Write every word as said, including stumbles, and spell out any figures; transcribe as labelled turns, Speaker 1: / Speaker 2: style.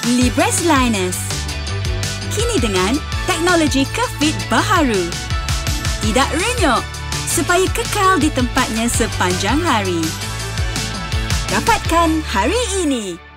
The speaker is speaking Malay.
Speaker 1: Libresse Linus. Kini dengan teknologi kefit baharu. Tidak renyuk, supaya kekal di tempatnya sepanjang hari. Dapatkan hari ini.